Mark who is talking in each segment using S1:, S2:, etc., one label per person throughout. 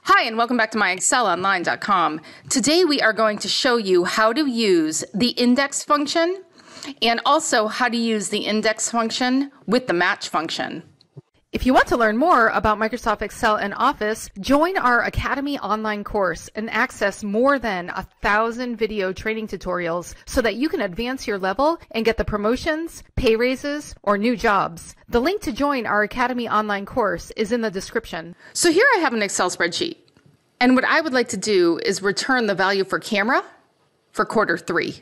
S1: Hi, and welcome back to MyExcelOnline.com. Today we are going to show you how to use the index function and also how to use the index function with the match function.
S2: If you want to learn more about Microsoft Excel and Office, join our Academy online course and access more than 1,000 video training tutorials so that you can advance your level and get the promotions, pay raises, or new jobs. The link to join our Academy online course is in the description.
S1: So here I have an Excel spreadsheet, and what I would like to do is return the value for camera for quarter 3.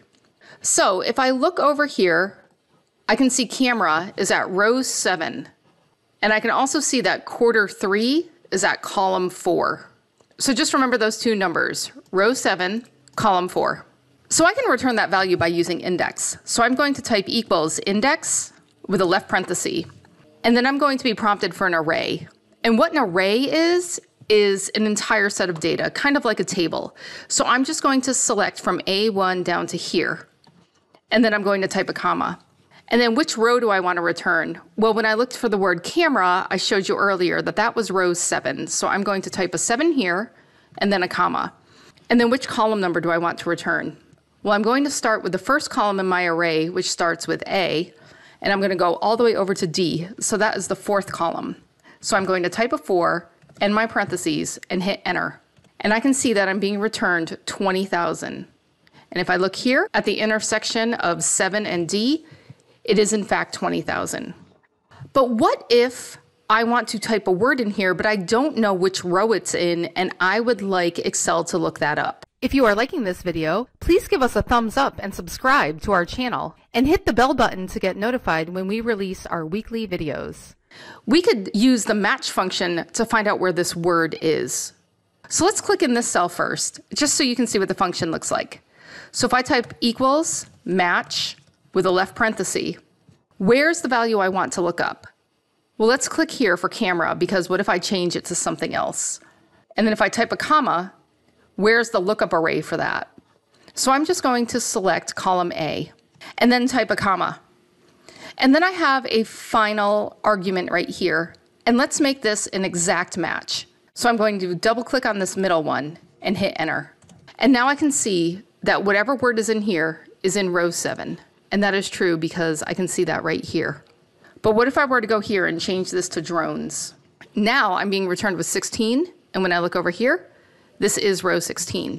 S1: So if I look over here, I can see camera is at row 7. And I can also see that quarter 3 is at column 4. So just remember those two numbers, row 7, column 4. So I can return that value by using index. So I'm going to type equals index with a left parenthesis. And then I'm going to be prompted for an array. And what an array is an entire set of data, kind of like a table. So I'm just going to select from A1 down to here. And then I'm going to type a comma. And then which row do I want to return? Well, when I looked for the word camera, I showed you earlier that that was row 7. So I'm going to type a 7 here and then a comma. And then which column number do I want to return? Well, I'm going to start with the first column in my array, which starts with A, and I'm going to go all the way over to D. So that is the 4th column. So I'm going to type a 4 and my parentheses and hit enter. And I can see that I'm being returned 20,000. And if I look here at the intersection of 7 and D, it is in fact 20,000. But what if I want to type a word in here, but I don't know which row it's in, and I would like Excel to look that up?
S2: If you are liking this video, please give us a thumbs up and subscribe to our channel, and hit the bell button to get notified when we release our weekly videos.
S1: We could use the match function to find out where this word is. So let's click in this cell first, just so you can see what the function looks like. So if I type equals match with a left parenthesis, where's the value I want to look up? Well, let's click here for camera, because what if I change it to something else? And then if I type a comma, where's the lookup array for that? So I'm just going to select column A and then type a comma. And then I have a final argument right here. And let's make this an exact match. So I'm going to double click on this middle one and hit enter. And now I can see that whatever word is in here is in row 7. And that is true because I can see that right here. But what if I were to go here and change this to drones? Now I'm being returned with 16. And when I look over here, this is row 16.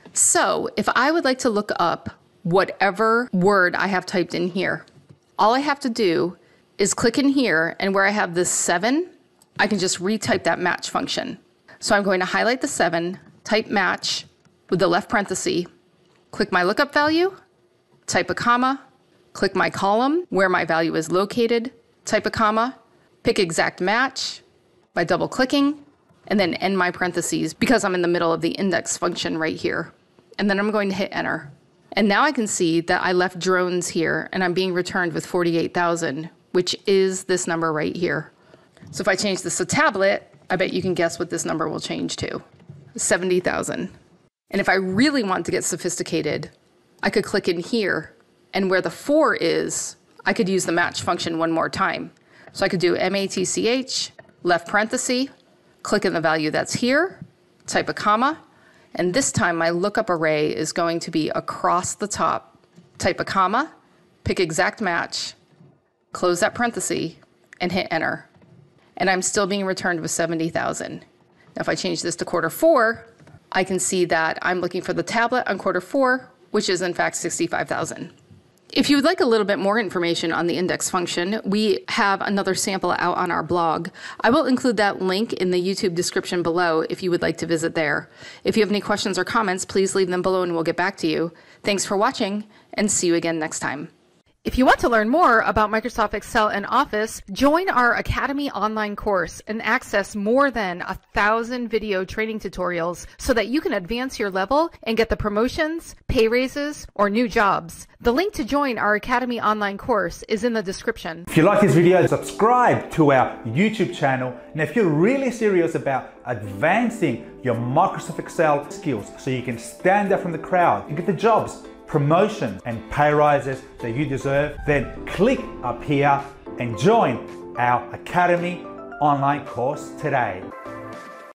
S1: So if I would like to look up whatever word I have typed in here, all I have to do is click in here, and where I have this 7, I can just retype that match function. So I'm going to highlight the 7, type match with the left parenthesis, click my lookup value, type a comma, click my column where my value is located, type a comma, pick exact match by double clicking, and then end my parentheses because I'm in the middle of the index function right here. And then I'm going to hit enter. And now I can see that I left drones here and I'm being returned with 48,000, which is this number right here. So if I change this to tablet, I bet you can guess what this number will change to. 70,000. And if I really want to get sophisticated, I could click in here, and where the 4 is, I could use the match function one more time. So I could do match, left parenthesis, click in the value that's here, type a comma, and this time my lookup array is going to be across the top. Type a comma, pick exact match, close that parenthesis, and hit enter. And I'm still being returned with 70,000. Now if I change this to quarter 4, I can see that I'm looking for the tablet on quarter 4, which is in fact 65,000. If you would like a little bit more information on the index function, we have another sample out on our blog. I will include that link in the YouTube description below if you would like to visit there. If you have any questions or comments, please leave them below and we'll get back to you. Thanks for watching, and see you again next time.
S2: If you want to learn more about Microsoft Excel and Office, join our Academy online course and access more than 1,000 video training tutorials so that you can advance your level and get the promotions, pay raises, or new jobs. The link to join our Academy online course is in the description.
S3: If you like this video, subscribe to our YouTube channel. And if you're really serious about advancing your Microsoft Excel skills so you can stand out from the crowd and get the jobs, promotions and pay rises that you deserve, then click up here and join our Academy online course today.